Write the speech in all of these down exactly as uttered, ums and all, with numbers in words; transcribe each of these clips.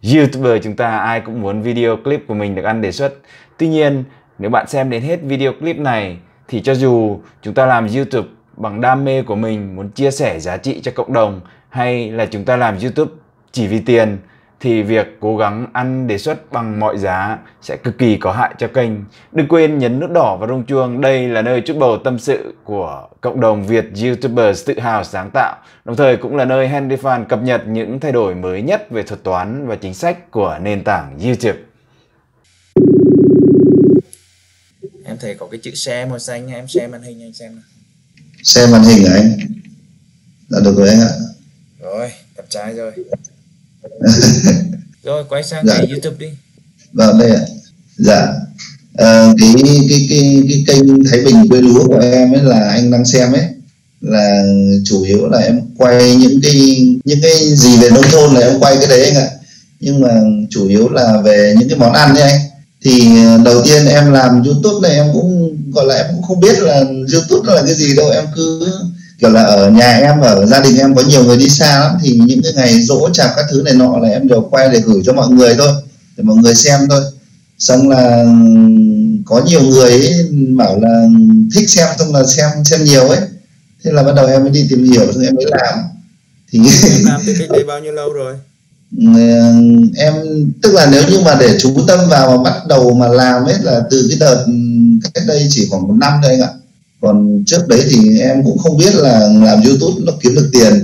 YouTuber chúng ta ai cũng muốn video clip của mình được ăn đề xuất. Tuy nhiên, nếu bạn xem đến hết video clip này thì cho dù chúng ta làm YouTube bằng đam mê của mình, muốn chia sẻ giá trị cho cộng đồng, hay là chúng ta làm YouTube chỉ vì tiền, thì việc cố gắng ăn đề xuất bằng mọi giá sẽ cực kỳ có hại cho kênh. Đừng quên nhấn nút đỏ và rung chuông. Đây là nơi chút bầu tâm sự của cộng đồng Việt YouTubers tự hào sáng tạo, đồng thời cũng là nơi HandyFan cập nhật những thay đổi mới nhất về thuật toán và chính sách của nền tảng YouTube. Em thấy có cái chữ share màu xanh, em share màn hình anh xem nào. Share màn hình hả anh? Đã được rồi anh ạ. Rồi, đẹp trai rồi. Rồi quay sang Dạ. cái YouTube đi. Vâng, đây ạ. Dạ. Ờ, cái, cái cái cái kênh Thái Bình quê lúa của em ấy là anh đang xem ấy, là chủ yếu là em quay những cái những cái gì về nông thôn là em quay cái đấy anh ạ. Nhưng mà chủ yếu là về những cái món ăn đấy anh. Thì đầu tiên em làm YouTube này em cũng gọi là em cũng không biết là YouTube là cái gì đâu, em cứ kiểu là ở nhà em, ở gia đình em có nhiều người đi xa lắm, thì những cái ngày giỗ chạp các thứ này nọ là em đều quay để gửi cho mọi người thôi, để mọi người xem thôi. Xong là có nhiều người ấy bảo là thích xem, xong là xem xem nhiều ấy, thế là bắt đầu em mới đi tìm hiểu, xong em mới làm. Thì Em làm cái kênh đấy bao nhiêu lâu rồi? Em tức là nếu như mà để chú tâm vào mà bắt đầu mà làm ấy là từ cái đợt cách đây chỉ khoảng một năm thôi anh ạ. Còn trước đấy thì em cũng không biết là làm YouTube nó kiếm được tiền.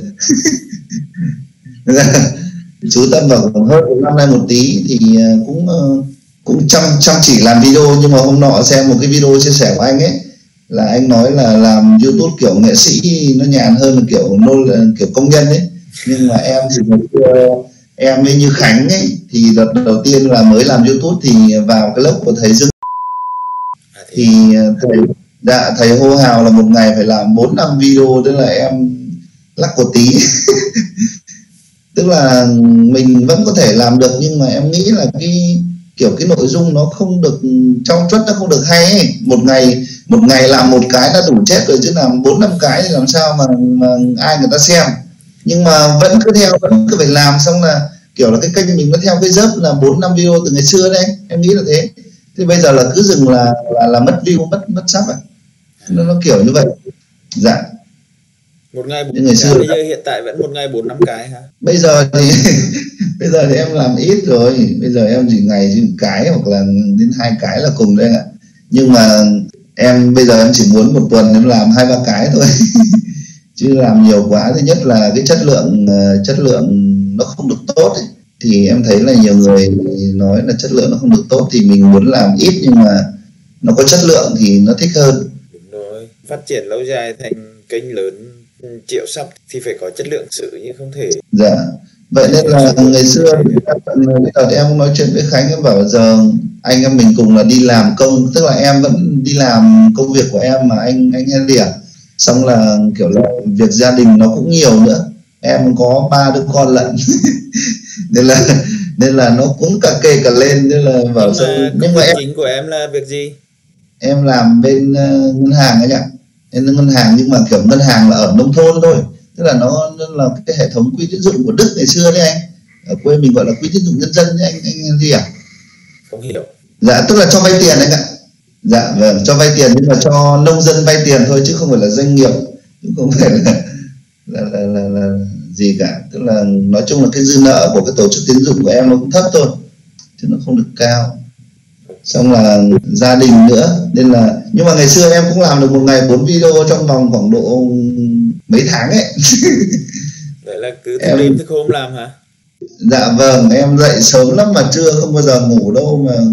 Chú tâm vào khoảng hơn một năm nay một tí thì cũng cũng chăm chăm chỉ làm video. Nhưng mà hôm nọ xem một cái video chia sẻ của anh ấy, là anh nói là làm YouTube kiểu nghệ sĩ nó nhàn hơn là kiểu nô kiểu công nhân ấy. Nhưng mà em thì ngày xưa em với như Khánh ấy, thì đợt đầu tiên là mới làm YouTube thì vào cái lớp của thầy Dương, thì thầy dạ thầy hô hào là một ngày phải làm bốn năm video, tức là em lắc một tí. Tức là mình vẫn có thể làm được, nhưng mà em nghĩ là cái kiểu cái nội dung nó không được trong chuất, nó không được hay ấy. Một ngày một ngày làm một cái đã đủ chết rồi, chứ làm bốn năm cái thì làm sao mà, mà ai người ta xem. Nhưng mà vẫn cứ theo, vẫn cứ phải làm, xong là kiểu là cái kênh mình nó theo cái dớp là bốn năm video từ ngày xưa đấy, em nghĩ là thế. Thế bây giờ là cứ dừng là là, là mất view, mất mất sub à, nó, nó kiểu như vậy. Dạ. Một ngày bốn ngày cái, xưa bây giờ hiện tại vẫn một ngày bốn năm cái hả? Bây giờ thì bây giờ thì em làm ít rồi, bây giờ em chỉ ngày chỉ một cái hoặc là đến hai cái là cùng đấy ạ. Nhưng mà em bây giờ em chỉ muốn một tuần em làm hai ba cái thôi. Chứ làm nhiều quá, thứ nhất là cái chất lượng chất lượng nó không được tốt ấy. Thì em thấy là nhiều người nói là chất lượng nó không được tốt, thì mình muốn làm ít nhưng mà nó có chất lượng thì nó thích hơn. Đúng rồi, phát triển lâu dài thành kênh lớn triệu sub thì phải có chất lượng sự, nhưng không thể. Dạ. Vậy nên là ngày xưa đợt em nói chuyện với Khánh, em bảo giờ anh em mình cùng là đi làm công, tức là em vẫn đi làm công việc của em mà anh anh Henry à. Xong là kiểu là việc gia đình nó cũng nhiều nữa, em có ba đứa con lận. nên là nên là nó cũng cả kê cả lên, nên là bảo sao. Nhưng mà em chính của em là việc gì? Em làm bên uh, ngân hàng ấy nhỉ. Em ngân hàng, nhưng mà kiểu ngân hàng là ở nông thôn thôi, tức là nó, nó là cái hệ thống quỹ tín dụng của Đức ngày xưa đấy anh, ở quê mình gọi là quỹ tín dụng nhân dân đấy anh anh gì à? Không hiểu. Dạ, tức là cho vay tiền anh ạ. Dạ vâng, cho vay tiền, nhưng mà cho nông dân vay tiền thôi, chứ không phải là doanh nghiệp, cũng không phải là là, là, là, là gì cả. Tức là nói chung là cái dư nợ của cái tổ chức tín dụng của em nó cũng thấp thôi, chứ nó không được cao. Xong là gia đình nữa, nên là nhưng mà ngày xưa em cũng làm được một ngày bốn video trong vòng khoảng độ mấy tháng ấy. Vậy là cứ thức đêm thức hôm làm hả? Dạ vâng, em dậy sớm lắm mà trưa không bao giờ ngủ đâu mà.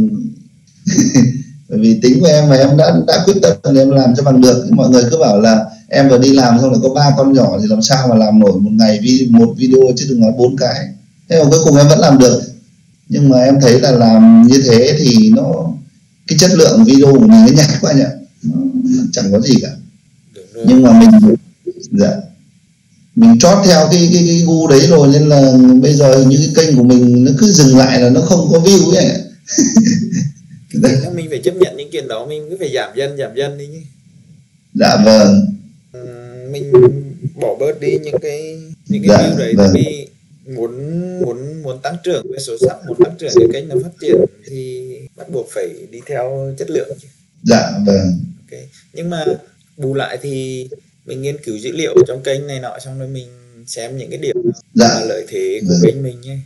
Bởi vì tính của em mà em đã đã quyết tâm thì em làm cho bằng được. Mọi người cứ bảo là em vừa đi làm xong là có ba con nhỏ thì làm sao mà làm nổi một ngày một video, chứ đừng nói bốn cái. Thế mà cuối cùng em vẫn làm được. Nhưng mà em thấy là làm như thế thì nó cái chất lượng video của mình nó nhạt quá nhỉ, nó chẳng có gì cả. Nhưng mà mình dạ mình chót theo cái cái cái gu đấy rồi, nên là bây giờ những cái kênh của mình nó cứ dừng lại là nó không có view ấy. Mình phải chấp nhận những chuyện đó, mình cứ phải giảm dần giảm dần đi nhé. Dạ vâng. Mình bỏ bớt đi những cái những cái dạ, view đấy, vâng. Vì muốn muốn muốn tăng trưởng về số sub, muốn tăng trưởng cái kênh nó phát triển thì bắt buộc phải đi theo chất lượng chứ. Dạ vâng. Ok, nhưng mà bù lại thì mình nghiên cứu dữ liệu trong kênh này nọ, xong rồi mình xem những cái điểm Dạ. mà lợi thế của Vâng. kênh mình nhé.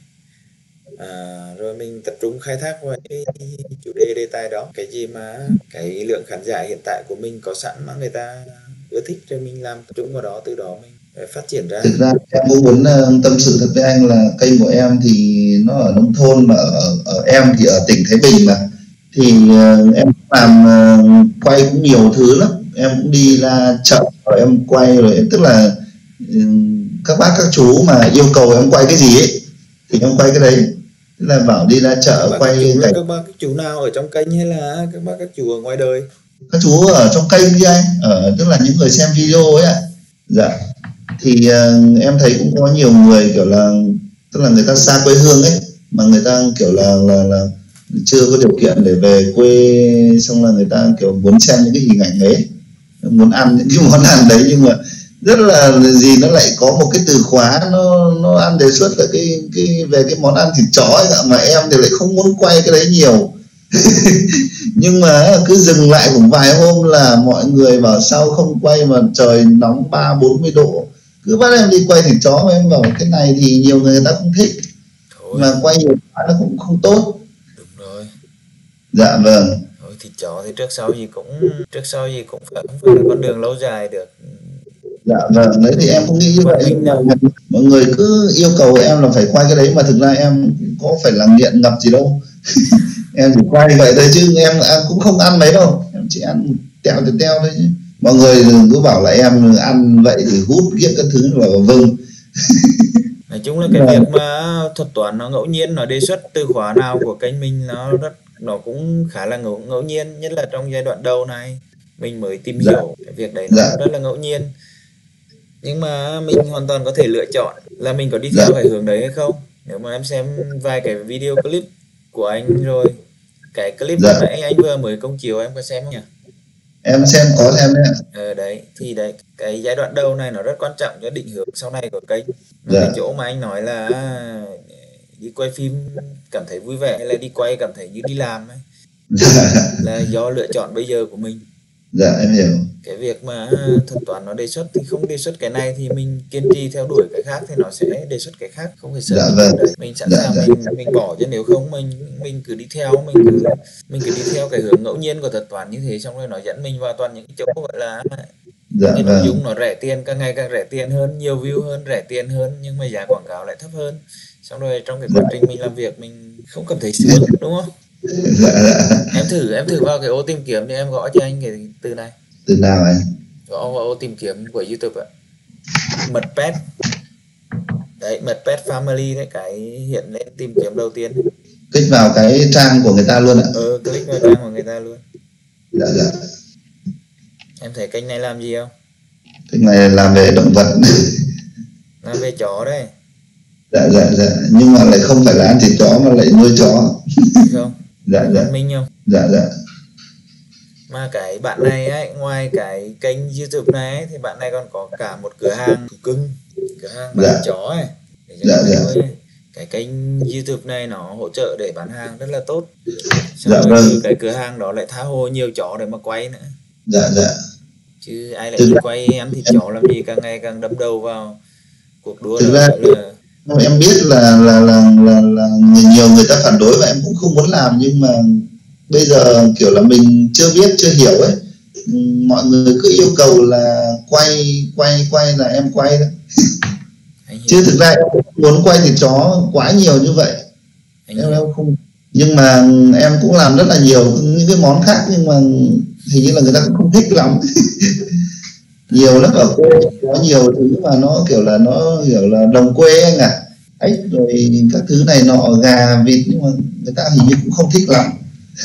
À, rồi mình tập trung khai thác vào cái chủ đề đề tài đó, cái gì mà cái lượng khán giả hiện tại của mình có sẵn mà người ta ưa thích, rồi mình làm tập trung vào đó, từ đó mình phát triển ra. Thực ra em cũng muốn uh, tâm sự thật với anh là kênh của em thì nó ở nông thôn, mà ở, ở em thì ở tỉnh Thái Bình mà, thì uh, em làm uh, quay cũng nhiều thứ lắm. Em cũng đi ra chợ rồi em quay, rồi tức là um, các bác các chú mà yêu cầu em quay cái gì ấy thì em quay cái đấy. Tức là bảo đi ra chợ Các bác quay các chú là cảnh. các bác các chú nào ở trong kênh hay là các bác các chú ở ngoài đời? Các chú ở trong kênh chứ anh, ở tức là những người xem video ấy ạ. Dạ. Thì uh, em thấy cũng có nhiều người kiểu là, tức là người ta xa quê hương ấy, mà người ta kiểu là là, là chưa có điều kiện để về quê, xong là người ta kiểu muốn xem những cái hình ảnh ấy, muốn ăn những cái món ăn đấy, nhưng mà rất là gì nó lại có một cái từ khóa nó nó ăn đề xuất là cái cái về cái món ăn thịt chó ấy, mà em thì lại không muốn quay cái đấy nhiều. Nhưng mà cứ dừng lại cũng vài hôm là mọi người bảo sao không quay mà trời nóng ba bốn mươi độ, cứ bắt em đi quay thịt chó, mà em bảo cái này thì nhiều người, người ta không thích. Thôi, mà quay nhiều quá nó cũng không tốt. Đúng rồi. Dạ vâng. Thôi, thịt chó thì trước sau gì cũng trước sau gì cũng phải không phải là con đường lâu dài được. Dạ vâng, đấy thì em cũng nghĩ như vậy, nhưng mà mọi người cứ yêu cầu em là phải quay cái đấy, mà thực ra em có phải là nghiện ngập gì đâu. Em chỉ quay vậy thôi chứ em, em cũng không ăn mấy đâu, em chỉ ăn teo từ teo thôi chứ. Mọi người cứ bảo là em ăn vậy thì hút kiếc các thứ, là vâng. Nói chung là cái việc mà thuật toán nó ngẫu nhiên, nó đề xuất từ khóa nào của kênh mình nó rất nó cũng khá là ngẫu, ngẫu nhiên, nhất là trong giai đoạn đầu này mình mới tìm Dạ. hiểu cái việc đấy nó Dạ. rất là ngẫu nhiên. Nhưng mà mình hoàn toàn có thể lựa chọn là mình có đi theo Dạ. cái hướng đấy hay không. Nếu mà em xem vài cái video clip của anh rồi, cái clip Dạ. mà nãy anh vừa mới công chiếu em có xem không nhỉ? Em xem, có xem đấy ạ. Ờ đấy, thì đấy, cái giai đoạn đầu này nó rất quan trọng cho định hướng sau này của kênh. Dạ. Cái chỗ mà anh nói là đi quay phim cảm thấy vui vẻ, hay là đi quay cảm thấy như đi làm ấy, Dạ. là do lựa chọn bây giờ của mình. Dạ em hiểu. Cái việc mà thuật toán nó đề xuất thì không đề xuất cái này thì mình kiên trì theo đuổi cái khác thì nó sẽ đề xuất cái khác, không phải sợ. Dạ cái vâng. chuyện đấy. Mình sẵn Dạ, sàng dạ. mình mình bỏ, chứ nếu không mình mình cứ đi theo mình cứ mình cứ đi theo cái hướng ngẫu nhiên của thuật toán như thế, xong rồi nó dẫn mình vào toàn những cái chỗ gọi là Dạ cái nội vâng. dung nó rẻ tiền, càng ngày càng rẻ tiền hơn, nhiều view hơn, rẻ tiền hơn, nhưng mà giá quảng cáo lại thấp hơn. Xong rồi trong cái quá trình mình làm việc mình không cảm thấy sướng, đúng không? Dạ, dạ. Em thử em thử vào cái ô tìm kiếm thì em gõ cho anh cái từ này. Từ nào anh? Gõ vào ô tìm kiếm của YouTube ạ. Mật pet. Đấy, mật pet family đấy, cái hiện lên tìm kiếm đầu tiên. Kích vào cái trang của người ta luôn ạ? Ờ, click vào trang của người ta luôn. Dạ dạ. Em thấy kênh này làm gì không? Kênh này làm về động vật. Làm về chó đấy. Dạ dạ dạ, nhưng mà lại không phải là ăn thịt chó mà lại nuôi chó. Không? Dạ dạ. Minh không? Dạ dạ. Mà cái bạn này ấy, ngoài cái kênh YouTube này ấy, thì bạn này còn có cả một cửa hàng thú cưng, cửa hàng bán Dạ. chó ấy. Để cho Dạ người dạ. nuôi ấy. Cái kênh YouTube này nó hỗ trợ để bán hàng rất là tốt. Xong Dạ rồi vâng. từ cái cửa hàng đó lại tha hồ nhiều chó để mà quay nữa. Dạ dạ. Chứ ai lại Thực đi ra- quay ăn thịt chó làm gì, càng ngày càng đâm đầu vào cuộc đua Thực là, ra- là Em biết là là là là, là nhiều người ta phản đối và em cũng không muốn làm, nhưng mà bây giờ kiểu là mình chưa biết chưa hiểu ấy, mọi người cứ yêu cầu là quay quay quay là em quay đó. anh hiểu. Chứ thực ra em không muốn quay thịt chó quá nhiều như vậy. Anh Em, hiểu. em không, nhưng mà em cũng làm rất là nhiều những cái món khác, nhưng mà hình như là người ta cũng không thích lắm. Nhiều lắm, ở quê có nhiều thứ mà nó kiểu là nó kiểu là đồng quê anh ạ, ếch rồi các thứ này nọ, gà vịt, nhưng mà người ta hình như cũng không thích lắm.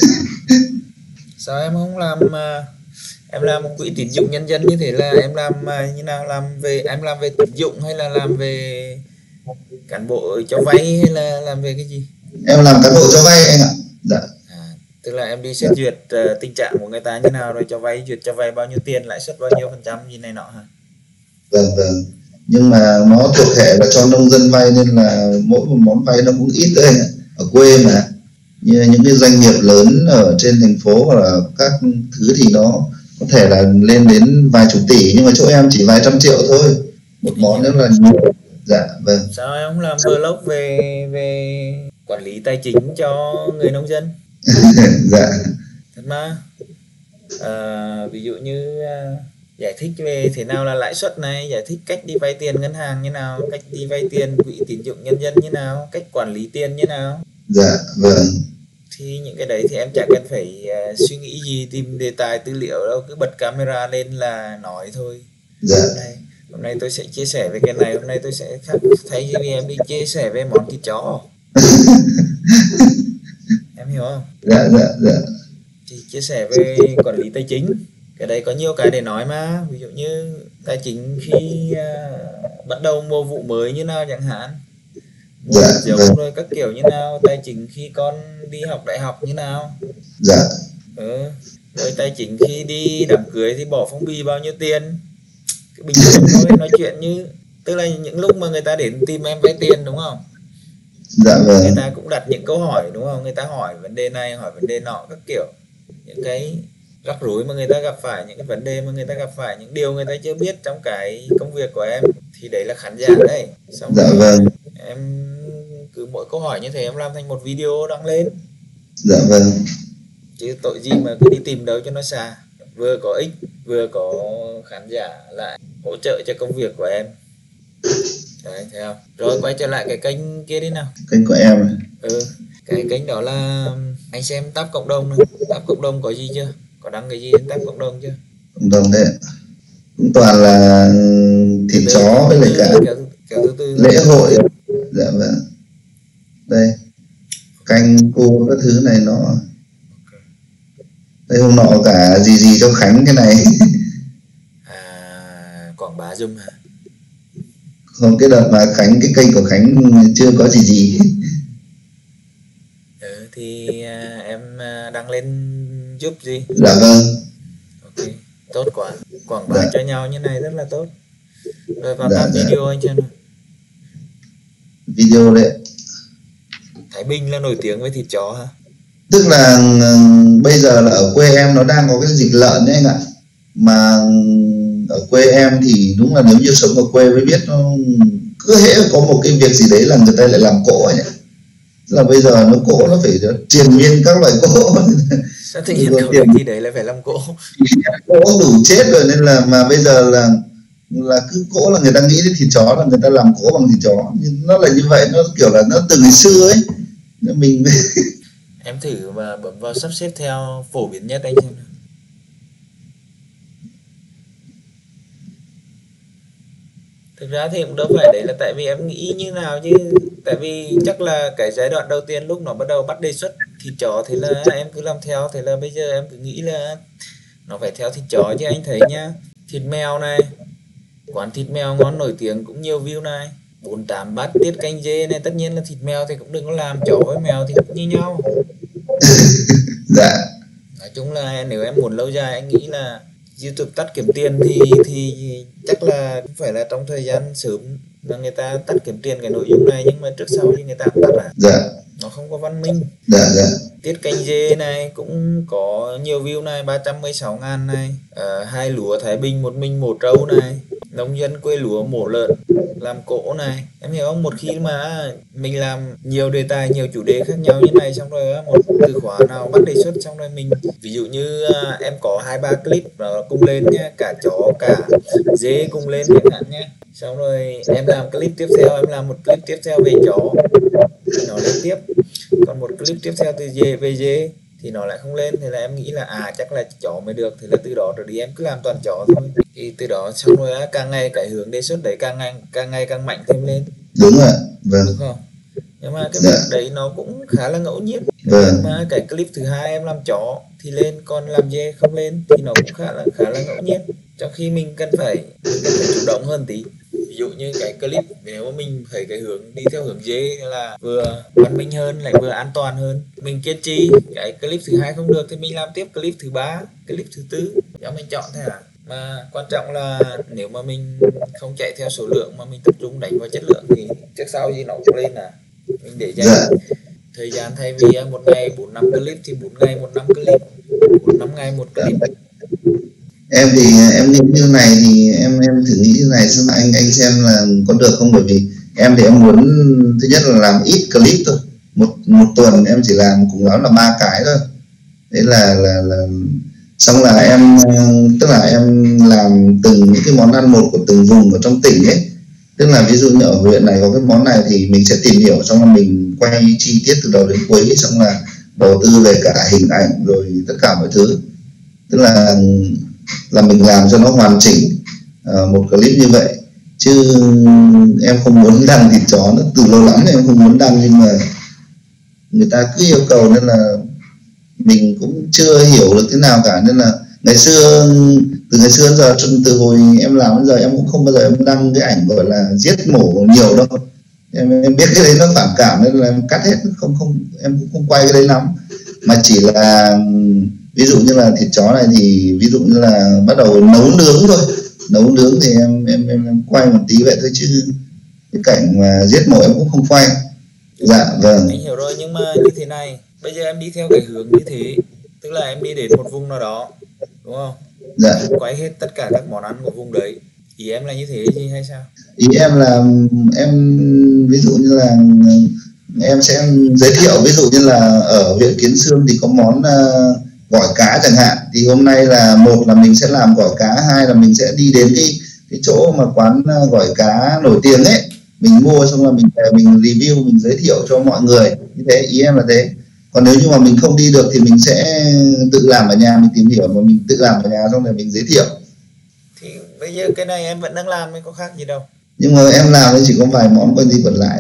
Sao em không làm uh, em làm một quỹ tín dụng nhân dân như thế, là em làm uh, như nào, làm về em làm về tín dụng hay là làm về cán bộ cho vay hay là làm về cái gì? Em làm cán bộ cho vay anh ạ. Dạ. À, tức là em đi xét duyệt uh, tình trạng của người ta như nào, rồi cho vay, duyệt cho vay bao nhiêu tiền, lãi suất bao nhiêu phần trăm gì này nọ hả? Vâng vâng. nhưng mà nó thuộc hệ là cho nông dân vay nên là mỗi một món vay nó cũng ít thôi. Ở quê mà như những cái doanh nghiệp lớn ở trên thành phố hoặc là các thứ thì nó có thể là lên đến vài chục tỷ, nhưng mà chỗ em chỉ vài trăm triệu thôi, một món rất là nhiều. Dạ vâng. Sao em không làm vlog về về quản lý tài chính cho người nông dân? Dạ. Thật mà à, ví dụ như à, giải thích về thế nào là lãi suất này, giải thích cách đi vay tiền ngân hàng như nào, cách đi vay tiền quỹ tín dụng nhân dân như nào, cách quản lý tiền như nào. Dạ vâng. Thì những cái đấy thì em chẳng cần phải uh, suy nghĩ gì, tìm đề tài tư liệu đâu, cứ bật camera lên là nói thôi. Dạ. Hôm nay, hôm nay tôi sẽ chia sẻ về cái này, hôm nay tôi sẽ khác, thay vì em đi chia sẻ về món thịt chó. Em hiểu không? Dạ dạ dạ. Thì chia sẻ về quản lý tài chính, cái đấy có nhiều cái để nói mà. Ví dụ như tài chính khi uh, bắt đầu mùa vụ mới như nào chẳng hạn, mua Dạ, giống vâng. rồi các kiểu như nào, tài chính khi con đi học đại học như nào. Dạ. Ừ. Rồi tài chính khi đi đám cưới thì bỏ phong bì bao nhiêu tiền, cái bình thường thôi, nói chuyện như tức là những lúc mà người ta đến tìm em vay tiền đúng không, Dạ vâng. người ta cũng đặt những câu hỏi đúng không, người ta hỏi vấn đề này hỏi vấn đề nọ các kiểu, những cái rắc rối mà người ta gặp phải, những cái vấn đề mà người ta gặp phải, những điều người ta chưa biết trong cái công việc của em, thì đấy là khán giả đấy. Xong Dạ rồi vâng. em cứ mỗi câu hỏi như thế em làm thành một video đăng lên. Dạ vâng. Chứ tội gì mà cứ đi tìm đâu cho nó xa, vừa có ích vừa có khán giả lại hỗ trợ cho công việc của em. Đấy, thấy không? Rồi quay trở lại cái kênh kia đi nào. Kênh của em. Ừ, cái kênh đó là anh xem tab cộng đồng này. Tab cộng đồng có gì chưa? Có đăng cái gì trên tab cộng đồng chưa? Cộng đồng đấy cũng toàn là thịt Từ chó với lại cả kéo, kéo từ từ lễ hội. Dạ vâng. Đây canh cua các thứ này nó đây, hôm nọ cả gì gì cho Khánh cái này. À, quảng bá dùm hả? Không, cái đợt mà Khánh cái kênh của Khánh chưa có gì gì. Ừ, thì à, em à, đăng lên giúp gì? Dạ vâng. Ok, tốt quá. Quảng bá Dạ. cho nhau như này rất là tốt. Rồi vào Dạ, tab dạ. video anh chưa nào? Video đấy. Thái Bình là nổi tiếng với thịt chó hả? Tức là ừm, bây giờ là ở quê em nó đang có cái dịch lợn đấy anh ạ. Mà ở quê em thì đúng là nếu như sống ở quê mới biết, nó cứ hễ có một cái việc gì đấy là người ta lại làm cỗ ấy. Tức là bây giờ nó cỗ nó phải triền miên các loại cỗ. Sao tự nhiên có việc gì đấy lại phải làm cỗ? Cỗ đủ chết rồi, nên là mà bây giờ là là cứ cỗ là người ta nghĩ đến thịt chó là người ta làm cỗ bằng thịt chó. Nhưng nó là như vậy, nó kiểu là nó từ ngày xưa ấy. Nên mình Em thử mà bấm vào sắp xếp theo phổ biến nhất anh xem nào. Thực ra thì cũng đâu phải đấy là tại vì em nghĩ như nào chứ, tại vì chắc là cái giai đoạn đầu tiên lúc nó bắt đầu bắt đề xuất thịt chó thì là em cứ làm theo, thế là bây giờ em cứ nghĩ là nó phải theo thịt chó chứ. Anh thấy nhá, thịt mèo này, quán thịt mèo ngon nổi tiếng cũng nhiều view này, bốn tám bát tiết canh dê này, tất nhiên là thịt mèo thì cũng đừng có làm, chó với mèo thì cũng như nhau. dạ. Nói chung là nếu em muốn lâu dài, anh nghĩ là YouTube tắt kiếm tiền thì thì chắc là cũng phải là trong thời gian sớm là người ta tắt kiếm tiền cái nội dung này, nhưng mà trước sau thì người ta cũng tắt à. Dạ. Nó không có văn minh. Dạ dạ. Tiết canh dê này cũng có nhiều view này, ba trăm mười sáu ngàn này. À, hai lúa Thái Bình một mình mổ trâu này, nông dân quê lúa mổ lợn làm cỗ này. Em hiểu không? Một khi mà mình làm nhiều đề tài, nhiều chủ đề khác nhau như này, xong rồi một từ khóa nào bắt đề xuất, xong rồi mình ví dụ như à, em có hai ba clip nó cùng lên nhá, cả chó cả dê cùng lên chẳng hạn nhé, xong rồi em làm clip tiếp theo, em làm một clip tiếp theo về chó thì nó lên tiếp, còn một clip tiếp theo từ dê về dê thì nó lại không lên. Thì là em nghĩ là à chắc là chó mới được, thì là từ đó rồi đi em cứ làm toàn chó thôi. Thì từ đó xong rồi á, càng ngày cái hướng đề xuất đấy càng ngày càng ngày càng mạnh thêm lên. Đúng ạ. Vâng. Đúng không? Nhưng mà cái Dạ. việc đấy nó cũng khá là ngẫu nhiên. Vâng. Nhưng mà cái clip thứ hai em làm chó thì lên, còn làm dê không lên, thì nó cũng khá là khá là ngẫu nhiên. Trong khi mình cần phải mình cần phải chủ động hơn tí. Ví dụ như cái clip nếu mà mình thấy cái hướng đi theo hướng dê là vừa văn minh hơn lại vừa an toàn hơn, mình kiên trì, cái clip thứ hai không được thì mình làm tiếp clip thứ ba, clip thứ tư, cho mình chọn thế à. Mà quan trọng là nếu mà mình không chạy theo số lượng mà mình tập trung đánh vào chất lượng thì trước sau gì nó cũng lên à. Mình để dành Dạ. thời gian, thay vì à, một ngày bốn năm clip thì bốn ngày một năm clip, bốn năm ngày một clip. Em thì em nghĩ như này thì em em thử nghĩ như này xem anh anh xem là có được không, bởi vì em thì em muốn thứ nhất là làm ít clip thôi, một một tuần em chỉ làm cùng lắm là ba cái thôi, đấy là là là xong là em tức là em làm từng những cái món ăn một của từng vùng ở trong tỉnh ấy, tức là ví dụ như ở huyện này có cái món này thì mình sẽ tìm hiểu, xong là mình quay chi tiết từ đầu đến cuối, xong là đầu tư về cả hình ảnh rồi tất cả mọi thứ, tức là là mình làm cho nó hoàn chỉnh uh, một clip như vậy. Chứ em không muốn đăng thịt chó nữa, từ lâu lắm em không muốn đăng, nhưng mà người ta cứ yêu cầu nên là mình cũng chưa hiểu được thế nào cả, nên là ngày xưa từ ngày xưa đến giờ, từ hồi em làm đến giờ em cũng không bao giờ em đăng cái ảnh gọi là giết mổ nhiều đâu. Em, em biết cái đấy nó phản cảm nên là em cắt hết, không không em cũng không quay cái đấy lắm, mà chỉ là ví dụ như là thịt chó này thì ví dụ như là bắt đầu nấu nướng thôi, nấu nướng thì em em em, em quay một tí vậy thôi, chứ cái cảnh mà giết mổ em cũng không quay. Dạ vâng. Anh hiểu rồi, nhưng mà như thế này, bây giờ em đi theo cái hướng như thế, tức là em đi đến một vùng nào đó, đúng không? Dạ. Em quay hết tất cả các món ăn của vùng đấy. Ý em là như thế gì hay sao? Ý em là em ví dụ như là em sẽ giới thiệu, ví dụ như là ở huyện Kiến Xương thì có món uh, gỏi cá chẳng hạn, thì hôm nay là một là mình sẽ làm gỏi cá, hai là mình sẽ đi đến cái cái chỗ mà quán uh, gỏi cá nổi tiếng ấy, mình mua xong là mình về mình review, mình giới thiệu cho mọi người, như thế. Ý em là thế. Còn nếu như mà mình không đi được thì mình sẽ tự làm ở nhà, mình tìm hiểu và mình tự làm ở nhà xong rồi mình giới thiệu. Thì bây giờ cái này em vẫn đang làm, mới có khác gì đâu. Nhưng mà em làm thì chỉ có vài món, còn gì còn lại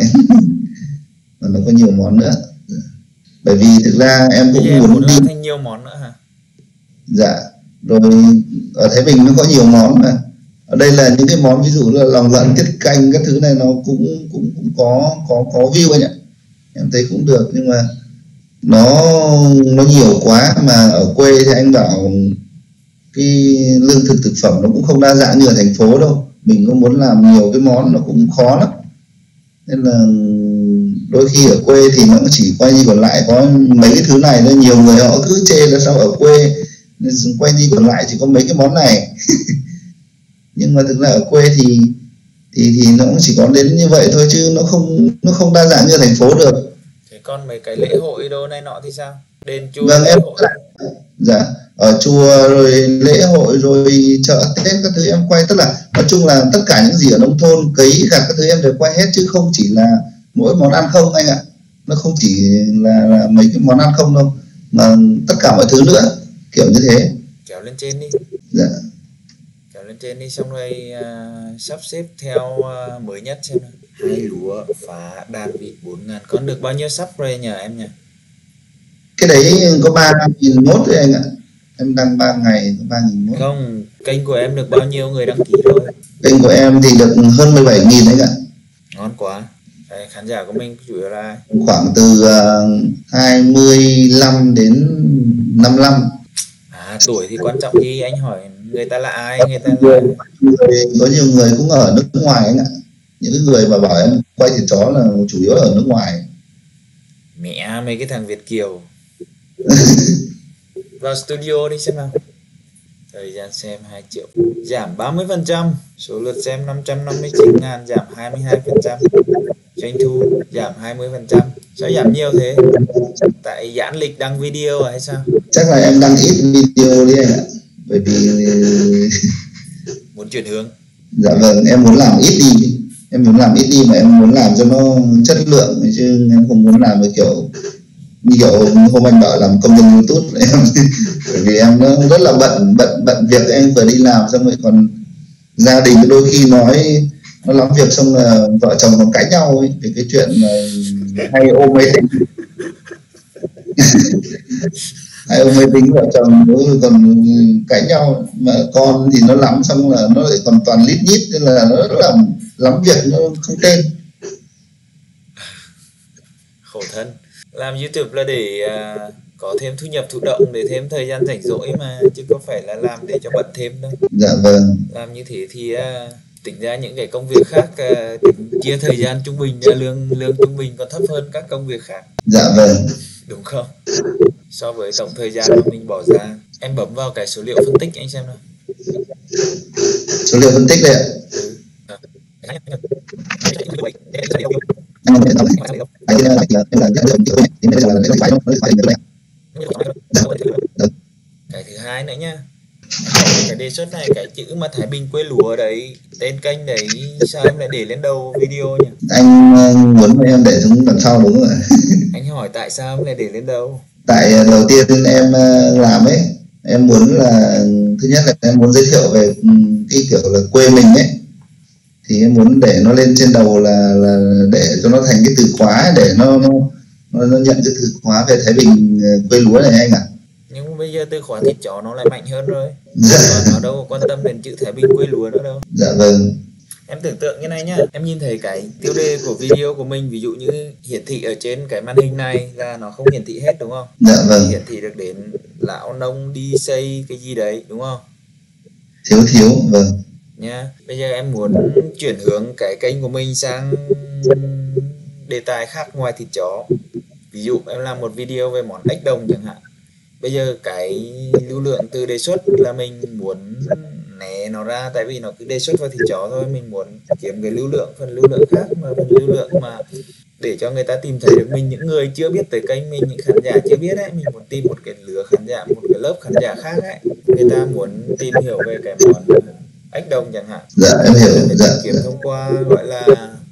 mà nó có nhiều món nữa, bởi vì thực ra em cũng em muốn, muốn đi thành nhiều món nữa hả? dạ. Rồi ở Thái Bình nó có nhiều món, mà ở đây là những cái món ví dụ là lòng lợn tiết canh các thứ này nó cũng cũng cũng có có có view anh ạ, em thấy cũng được, nhưng mà nó nó nhiều quá, mà ở quê thì anh bảo cái lương thực thực phẩm nó cũng không đa dạng như ở thành phố đâu, mình có muốn làm nhiều cái món nó cũng khó lắm, nên là đôi khi ở quê thì nó chỉ quay đi còn lại có mấy cái thứ này thôi. Nhiều người họ cứ chê là sao ở quê quay đi còn lại chỉ có mấy cái món này nhưng mà thực ra ở quê thì thì thì nó cũng chỉ có đến như vậy thôi, chứ nó không nó không đa dạng như thành phố được. Thế còn mấy cái lễ hội đồ này nọ thì sao? Đền chùa, Vâng, lễ em hội. dạ, ở chùa rồi lễ hội rồi chợ Tết các thứ em quay, tức là nói chung là tất cả những gì ở nông thôn cấy gặt các thứ em đều quay hết, chứ không chỉ là mỗi món ăn không anh ạ. Nó không chỉ là, là mấy cái món ăn không đâu, mà tất cả mọi thứ nữa, kiểu như thế. Kéo lên trên đi. Dạ. Kéo lên trên đi, xong rồi uh, sắp xếp theo uh, mới nhất xem nào. Hai lúa phá đàn vịt bốn ngàn con được bao nhiêu sắp rồi nhờ em nhỉ? Cái đấy có ba nghìn mốt thôi anh ạ. Em đăng ba ngày có ba nghìn mốt. Không, kênh của em được bao nhiêu người đăng ký rồi? Kênh của em thì được hơn mười bảy nghìn anh ạ. Ngon quá. Đấy, khán giả của mình chủ yếu là ai? Khoảng từ uh, hai mươi lăm đến năm mươi lăm. À, tuổi thì quan trọng gì? Anh hỏi người ta là ai? Người ta là... Có nhiều người cũng ở nước ngoài anh ạ. Những cái người mà bảo em quay thịt chó là chủ yếu ở nước ngoài. Mẹ mấy cái thằng Việt kiều. Vào studio đi xem nào. Thời gian xem hai triệu. Giảm ba mươi phần trăm. Số lượt xem năm trăm năm mươi chín ngàn, giảm hai mươi hai phần trăm. Doanh thu giảm hai mươi phần trăm. Sao giảm nhiều thế? Tại giãn lịch đăng video à hay sao? Chắc là em đăng ít video đi anh ạ. Bởi vì muốn chuyển hướng. Dạ vâng, em muốn làm ít đi. Em muốn làm ít đi mà em muốn làm cho nó chất lượng, chứ em không muốn làm với kiểu như kiểu hôm anh bảo làm công nhân YouTube em. Bởi vì em nó rất là bận bận bận việc, em vừa đi làm xong rồi còn gia đình đôi khi nói nó lắm việc, xong là vợ chồng còn cãi nhau ấy, về cái chuyện mà hay ôm máy tính. Hay ôm máy tính vợ chồng còn cãi nhau, mà con thì nó lắm, xong là nó lại còn toàn lít nhít, nên là nó rất là lắm việc, nó không tên. Khổ thân. Làm YouTube là để uh, có thêm thu nhập thụ động để thêm thời gian rảnh rỗi mà, chứ không phải là làm để cho bận thêm đâu. Dạ vâng. Làm như thế thì à, tính ra những cái công việc khác à, tính chia thời gian trung bình à, lương lương trung bình còn thấp hơn các công việc khác. Dạ vâng. Đúng không? So với tổng thời gian mà mình bỏ ra. Em bấm vào cái số liệu phân tích anh xem nào. Số liệu phân tích đây ạ. Ừ. À. Cái thứ hai nữa nha, cái đề xuất này, cái chữ mà Thái Bình quê lúa đấy, tên kênh đấy sao em lại để lên đầu video nhỉ? Anh muốn em để xuống đằng sau đúng rồi. Anh hỏi tại sao em lại để lên đầu? Tại đầu tiên em làm ấy, em muốn là thứ nhất là em muốn giới thiệu về cái kiểu là quê mình ấy, thì em muốn để nó lên trên đầu là, là để cho nó thành cái từ khóa, để nó nó, nó nhận cái từ khóa về Thái Bình quê lúa này anh ạ. À. Nhưng bây giờ từ khóa thịt chó nó lại mạnh hơn rồi. Dạ. Nó đâu quan tâm đến chữ Thái Bình quê lúa nữa đâu. Dạ vâng. Em tưởng tượng như này nhá, em nhìn thấy cái tiêu đề của video của mình, ví dụ như hiển thị ở trên cái màn hình này là nó không hiển thị hết đúng không? Dạ vâng. Hiển thị được đến lão nông đi xây cái gì đấy đúng không? Thiếu thiếu, vâng. Nha, bây giờ em muốn chuyển hướng cái kênh của mình sang đề tài khác ngoài thịt chó. Ví dụ em làm một video về món ếch đồng chẳng hạn. Bây giờ cái lưu lượng từ đề xuất là mình muốn né nó ra, tại vì nó cứ đề xuất vào thịt chó thôi. Mình muốn kiếm cái lưu lượng, phần lưu lượng khác, mà phần lưu lượng mà để cho người ta tìm thấy được mình, những người chưa biết tới kênh mình, những khán giả chưa biết ấy, mình muốn tìm một cái lứa khán giả, một cái lớp khán giả khác ấy, người ta muốn tìm hiểu về cái món ếch đồng chẳng hạn. Dạ em hiểu. Dạ, tìm kiếm thông qua gọi là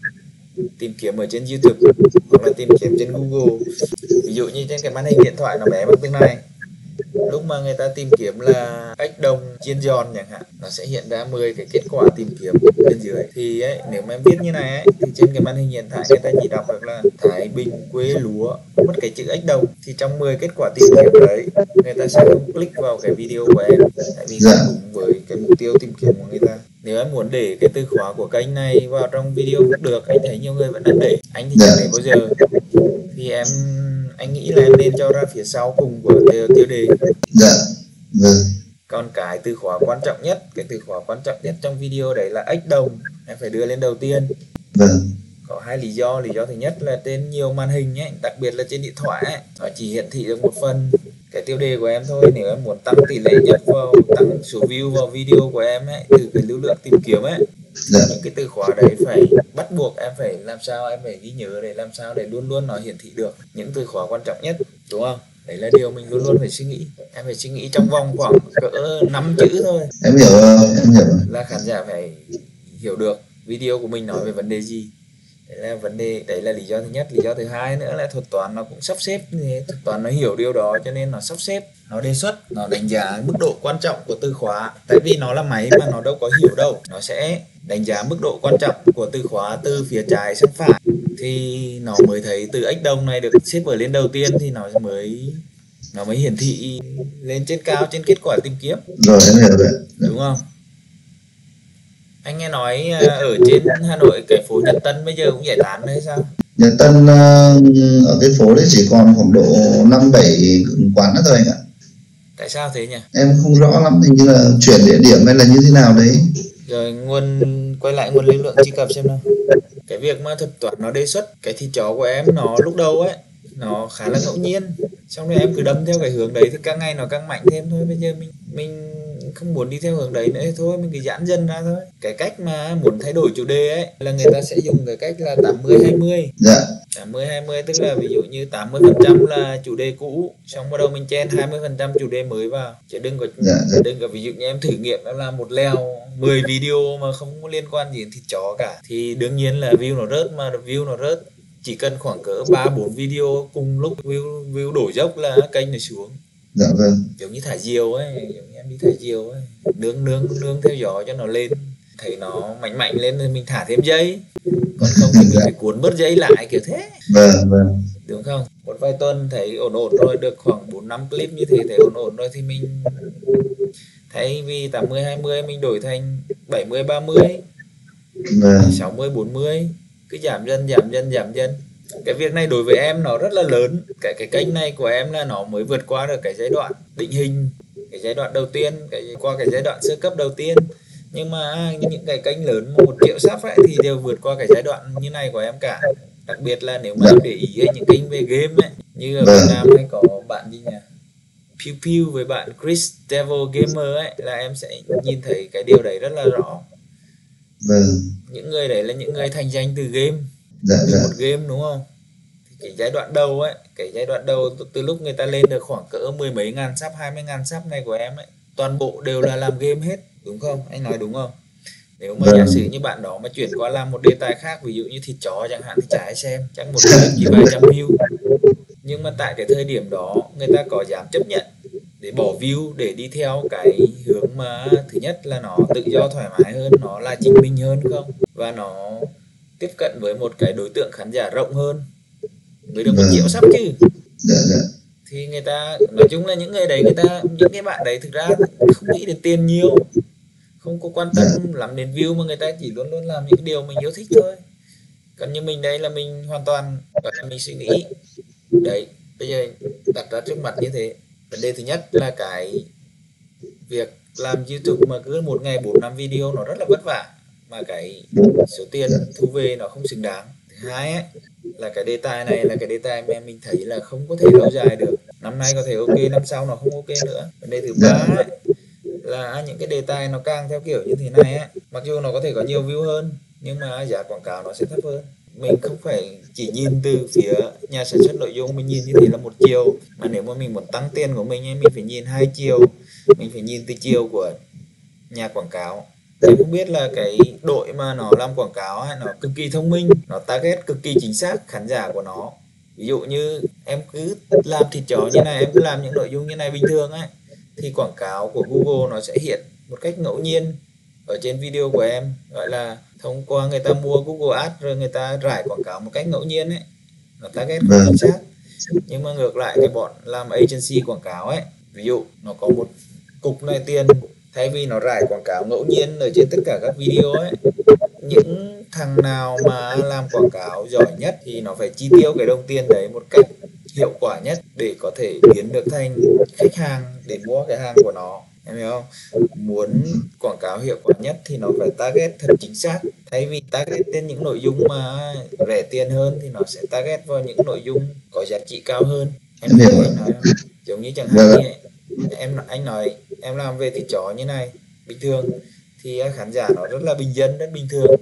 tìm kiếm ở trên YouTube hoặc là tìm kiếm trên Google. Ví dụ như trên cái màn hình điện thoại nó bé bằng tương này, lúc mà người ta tìm kiếm là ếch đồng chiên giòn chẳng hạn, nó sẽ hiện ra mười cái kết quả tìm kiếm bên dưới. Thì ấy, nếu mà em viết như này ấy, thì trên cái màn hình hiện tại người ta chỉ đọc được là Thái Bình quê lúa, mất cái chữ ếch đồng, thì trong mười kết quả tìm kiếm đấy người ta sẽ không click vào cái video của em, tại vì không đúng với cái mục tiêu tìm kiếm của người ta. Nếu em muốn để cái từ khóa của kênh này vào trong video cũng được, anh thấy nhiều người vẫn đang để, anh thì chẳng để bao giờ. Thì em anh nghĩ là em nên cho ra phía sau cùng của tiêu đề. Dạ, vâng. Còn cái từ khóa quan trọng nhất, cái từ khóa quan trọng nhất trong video đấy là ếch đồng, em phải đưa lên đầu tiên. Vâng. Có hai lý do. Lý do thứ nhất là trên nhiều màn hình ấy, đặc biệt là trên điện thoại ấy, nó chỉ hiển thị được một phần cái tiêu đề của em thôi. Nếu em muốn tăng tỷ lệ nhất vào, tăng số view vào video của em ấy, từ cái lưu lượng tìm kiếm ấy, dạ, những cái từ khóa đấy phải bắt buộc em phải làm sao, em phải ghi nhớ để làm sao để luôn luôn nó hiển thị được những từ khóa quan trọng nhất, đúng không? Đấy là điều mình luôn luôn phải suy nghĩ. Em phải suy nghĩ trong vòng khoảng cỡ năm chữ thôi. Em hiểu, em hiểu. Là khán giả phải hiểu được video của mình nói về vấn đề gì. Đấy là vấn đề, đấy là lý do thứ nhất. Lý do thứ hai nữa là thuật toán nó cũng sắp xếp như thế. Thuật toán nó hiểu điều đó cho nên nó sắp xếp, nó đề xuất, nó đánh giá mức độ quan trọng của từ khóa. Tại vì nó là máy mà nó đâu có hiểu đâu. Nó sẽ đánh giá mức độ quan trọng của từ khóa từ phía trái sang phải, thì nó mới thấy từ ếch đồng này được xếp ở lên đầu tiên, thì nó mới nó mới hiển thị lên trên cao trên kết quả tìm kiếm. Rồi em hiểu rồi. Đúng không? Anh nghe nói ở trên Hà Nội cái phố Nhật Tân bây giờ cũng giải tán đấy sao? Nhật Tân ở cái phố đấy chỉ còn khoảng độ năm bảy quán nữa thôi anh ạ. Tại sao thế nhỉ? Em không rõ lắm, hình như là chuyển địa điểm hay là như thế nào đấy. Rồi nguồn quay lại nguồn lưu lượng truy cập xem nào. Cái việc mà thuật toán nó đề xuất cái thịt chó của em nó lúc đầu ấy nó khá là ngẫu nhiên, xong rồi em cứ đâm theo cái hướng đấy thì càng ngày nó càng mạnh thêm thôi. Bây giờ mình mình không muốn đi theo hướng đấy nữa thôi, mình cứ giãn dần ra thôi. Cái cách mà muốn thay đổi chủ đề ấy là người ta sẽ dùng cái cách là tám mươi hai mươi. Dạ. tám mươi hai mươi tức là ví dụ như tám mươi phần trăm là chủ đề cũ, xong bắt đầu mình chen hai mươi phần trăm chủ đề mới vào. Chứ đừng có dạ, dạ. đừng có ví dụ như em thử nghiệm em làm một lèo mười video mà không có liên quan gì đến thịt chó cả, thì đương nhiên là view nó rớt, mà view nó rớt chỉ cần khoảng cỡ ba bốn video cùng lúc view view đổ dốc là kênh này xuống. Dạ vâng. Giống như thả diều ấy, giống như em đi thả diều ấy, nướng nướng nướng theo gió cho nó lên, thấy nó mạnh mạnh lên thì mình thả thêm dây, còn không thì mình phải cuốn bớt dây lại kiểu thế. Vâng vâng. Đúng không? Một vài tuần thấy ổn ổn rồi, được khoảng bốn năm clip như thế thấy ổn ổn rồi thì mình thay vì tám mươi hai mươi mình đổi thành bảy mươi ba mươi, vâng, sáu mươi bốn mươi, cứ giảm dần giảm dần giảm dần. Cái việc này đối với em nó rất là lớn. Cái cái kênh này của em là nó mới vượt qua được cái giai đoạn định hình, cái giai đoạn đầu tiên, cái qua cái giai đoạn sơ cấp đầu tiên. Nhưng mà những cái kênh lớn một triệu sub ấy thì đều vượt qua cái giai đoạn như này của em cả. Đặc biệt là nếu mà Dạ. em để ý ấy, những kênh về game ấy, như ở Vâng. Việt Nam hay có bạn gì nhỉ, Pew Pew với bạn Chris Devil Gamer ấy, là em sẽ nhìn thấy cái điều đấy rất là rõ. Vâng. Những người đấy là những người thành danh từ game, Dạ từ dạ. một game, đúng không? Thì cái giai đoạn đầu ấy, cái giai đoạn đầu từ, từ lúc người ta lên được khoảng cỡ mười mấy ngàn sub, hai mươi ngàn sub này của em ấy, toàn bộ đều là làm game hết, đúng không? Anh nói đúng không? Nếu mà Vâng. giả sử như bạn đó mà chuyển qua làm một đề tài khác, ví dụ như thịt chó chẳng hạn, thì chả ai xem, chắc một clip chỉ vài trăm view. Nhưng mà tại cái thời điểm đó người ta có dám chấp nhận để bỏ view để đi theo cái hướng mà thứ nhất là nó tự do thoải mái hơn, nó là chính mình hơn không, và nó tiếp cận với một cái đối tượng khán giả rộng hơn, với được một Vâng. triệu sub chứ. Dạ dạ. Thì người ta nói chung là những người đấy, người ta những cái bạn đấy thực ra không nghĩ đến tiền nhiều, không có quan tâm Dạ. lắm đến view, mà người ta chỉ luôn luôn làm những điều mình yêu thích thôi. Còn như mình đây là mình hoàn toàn gọi là mình suy nghĩ đấy, bây giờ đặt ra trước mặt như thế. Vấn đề thứ nhất là cái việc làm YouTube mà cứ một ngày bốn năm video nó rất là vất vả, mà cái số tiền thu về nó không xứng đáng. Thứ hai ấy, là cái đề tài này là cái đề tài mà mình thấy là không có thể lâu dài được. Năm nay có thể ok, năm sau nó không ok nữa. Vấn đề thứ ba ấy, là những cái đề tài nó càng theo kiểu như thế này ấy, mặc dù nó có thể có nhiều view hơn nhưng mà giá quảng cáo nó sẽ thấp hơn. Mình không phải chỉ nhìn từ phía nhà sản xuất nội dung, mình nhìn như thế là một chiều, mà nếu mà mình muốn tăng tiền của mình ấy, mình phải nhìn hai chiều. Mình phải nhìn từ chiều của nhà quảng cáo. Em không biết là cái đội mà nó làm quảng cáo ấy, nó cực kỳ thông minh, nó target cực kỳ chính xác khán giả của nó. Ví dụ như em cứ làm thịt chó như này, em cứ làm những nội dung như này bình thường ấy, thì quảng cáo của Google nó sẽ hiện một cách ngẫu nhiên ở trên video của em, gọi là thông qua người ta mua Google Ads rồi người ta rải quảng cáo một cách ngẫu nhiên ấy, nó target không Vâng. chính xác. Nhưng mà ngược lại cái bọn làm agency quảng cáo ấy, ví dụ nó có một cục này tiền, thay vì nó rải quảng cáo ngẫu nhiên ở trên tất cả các video ấy, những thằng nào mà làm quảng cáo giỏi nhất thì nó phải chi tiêu cái đồng tiền đấy một cách hiệu quả nhất để có thể biến được thành khách hàng để mua cái hàng của nó, em hiểu không? Muốn quảng cáo hiệu quả nhất thì nó phải target thật chính xác, thay vì target trên những nội dung mà rẻ tiền hơn thì nó sẽ target vào những nội dung có giá trị cao hơn. Em Em hiểu hiểu ạ. anh nói không? Giống như chẳng hạn Vâng. như em anh nói em làm về thịt chó như này bình thường thì khán giả nó rất là bình dân, rất bình thường,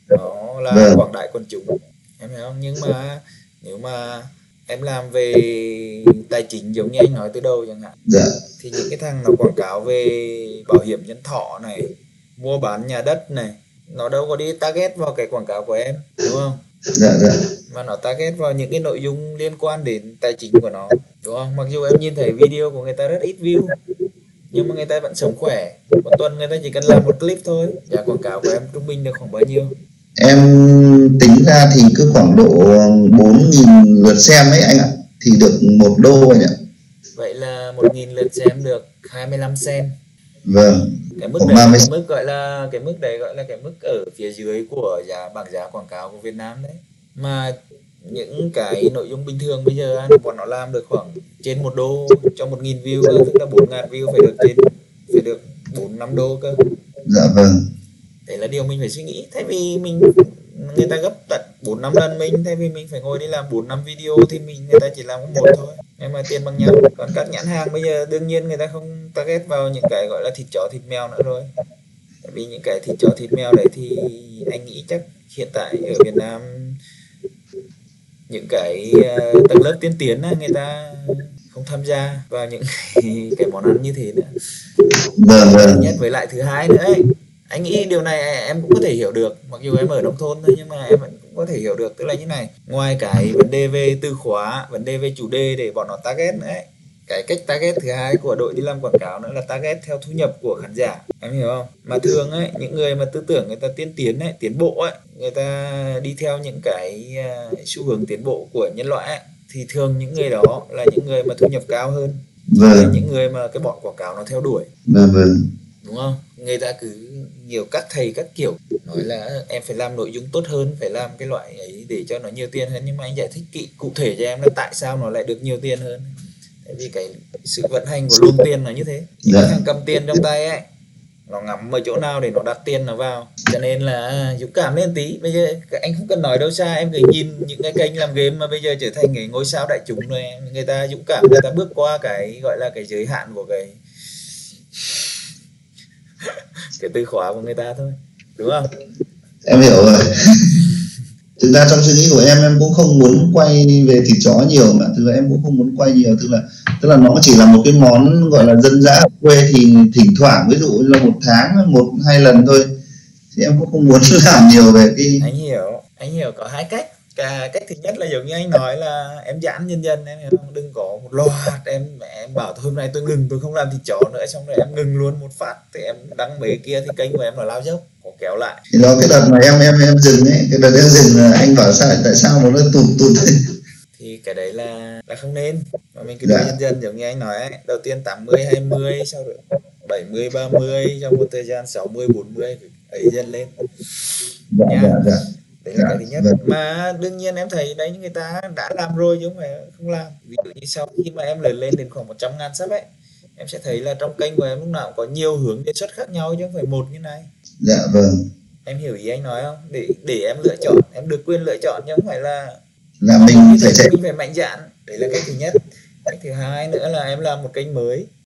nó là Vâng. quảng đại quần chúng, em hiểu không? Nhưng mà nếu mà em làm về tài chính giống như anh nói từ đầu chẳng hạn, Dạ. thì những cái thằng nó quảng cáo về bảo hiểm nhân thọ này, mua bán nhà đất này, nó đâu có đi target vào cái quảng cáo của em, đúng không? Dạ dạ. Mà nó target vào những cái nội dung liên quan đến tài chính của nó, đúng không? Mặc dù em nhìn thấy video của người ta rất ít view, nhưng mà người ta vẫn sống khỏe. Một tuần người ta chỉ cần làm một clip thôi. Giá quảng cáo của em trung bình được khoảng bao nhiêu? Em tính ra thì cứ khoảng độ bốn nghìn lượt xem ấy anh ạ, thì được một đô anh ạ. Vậy là một nghìn lượt xem được hai mươi lăm cent. Vâng. Cái mức Khoảng đấy ba là mươi. cái mức gọi là cái mức đấy gọi là cái mức ở phía dưới của giá bảng giá quảng cáo của Việt Nam đấy. Mà những cái nội dung bình thường bây giờ bọn nó làm được khoảng trên một đô cho một nghìn view cơ, tức là bốn ngàn view phải được trên phải được bốn năm đô cơ. Dạ vâng. Đấy là điều mình phải suy nghĩ. Thay vì mình người ta gấp tận bốn năm lần mình, thay vì mình phải ngồi đi làm bốn năm video thì mình người ta chỉ làm có một thôi, nhưng mà tiền bằng nhau. Còn các nhãn hàng bây giờ đương nhiên người ta không target vào những cái gọi là thịt chó thịt mèo nữa rồi. Tại vì những cái thịt chó thịt mèo đấy thì anh nghĩ chắc hiện tại ở Việt Nam những cái uh, tầng lớp tiên tiến á, người ta không tham gia vào những cái món ăn như thế nữa. Vâng vâng. Nhất với lại thứ hai nữa ấy, anh nghĩ điều này em cũng có thể hiểu được, mặc dù em ở nông thôn thôi nhưng mà em vẫn cũng có thể hiểu được. Tức là như này, ngoài cái vấn đề về từ khóa, vấn đề về chủ đề để bọn nó target nữa ấy, cái cách target thứ hai của đội đi làm quảng cáo nữa là target theo thu nhập của khán giả, em hiểu không? Mà thường ấy, những người mà tư tưởng người ta tiên tiến ấy, tiến bộ ấy, người ta đi theo những cái uh, xu hướng tiến bộ của nhân loại ấy, thì thường những người đó là những người mà thu nhập cao hơn, là Vâng. những người mà cái bọn quảng cáo nó theo đuổi. Vâng vâng. đúng không? Người ta cứ nhiều các thầy các kiểu nói là em phải làm nội dung tốt hơn, phải làm cái loại ấy để cho nó nhiều tiền hơn, nhưng mà anh giải thích kỹ cụ thể cho em là tại sao nó lại được nhiều tiền hơn. Tại vì cái sự vận hành của luồng tiền là như thế, những cái Dạ. thằng cầm tiền trong tay ấy nó ngắm ở chỗ nào để nó đặt tiền nó vào, cho nên là dũng cảm lên tí. Bây giờ anh không cần nói đâu xa, em cứ nhìn những cái kênh làm game mà bây giờ trở thành cái ngôi sao đại chúng rồi, người ta dũng cảm, người ta bước qua cái gọi là cái giới hạn của cái cái từ khóa của người ta thôi, đúng không? Em hiểu rồi. Thực ra trong suy nghĩ của em em cũng không muốn quay về thịt chó nhiều, mà thực ra em cũng không muốn quay nhiều, tức là tức là nó chỉ là một cái món gọi là dân dã ở quê, thì thỉnh thoảng ví dụ như là một tháng một hai lần thôi, thì em cũng không muốn làm nhiều về cái. Anh hiểu, anh hiểu có hai cách. Cả cách thứ nhất là giống như anh nói là em giãn dần dần, em hiểu không? Đừng có một loạt em em bảo thôi hôm nay tôi ngừng, tôi không làm thịt chó nữa, xong rồi em ngừng luôn một phát thì em đăng mấy kia thì kênh của em nó lao dốc, có kéo lại. Thì đó, cái đợt mà em em em dừng ấy, cái đợt em dừng là anh bảo sao tại sao nó nó tụt tụt Thì cái đấy là là không nên, mà mình cứ đưa dạ dần dần giống như anh nói ấy. Đầu tiên tám mươi hai mươi, sau rồi bảy mươi ba mươi, trong một thời gian sáu mươi bốn mươi ấy dần lên dạ nha. dạ dạ Đấy là dạ cái thứ nhất. vâng. Mà đương nhiên em thấy đấy, người ta đã làm rồi chứ không phải không làm. Ví dụ như sau khi mà em lớn lên đến khoảng một trăm ngàn sub ấy, em sẽ thấy là trong kênh của em lúc nào cũng có nhiều hướng đề xuất khác nhau chứ không phải một như này. Dạ vâng, Em hiểu ý anh nói không? Để để em lựa chọn, em được quyền lựa chọn chứ không phải là là có một mình như phải thế chạy. thì mình phải mạnh dạn. Đấy là cái thứ nhất. Cái thứ hai nữa là em làm một kênh mới,